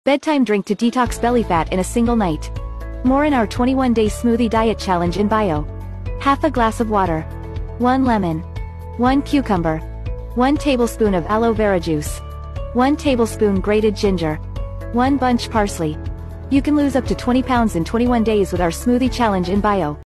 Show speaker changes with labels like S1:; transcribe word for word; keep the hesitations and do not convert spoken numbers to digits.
S1: Bedtime drink to detox belly fat in a single night. More in our twenty-one day smoothie diet challenge in bio. Half a glass of water. one lemon. one cucumber. one tablespoon of aloe vera juice. one tablespoon grated ginger. one bunch parsley. You can lose up to twenty pounds in twenty-one days with our smoothie challenge in bio.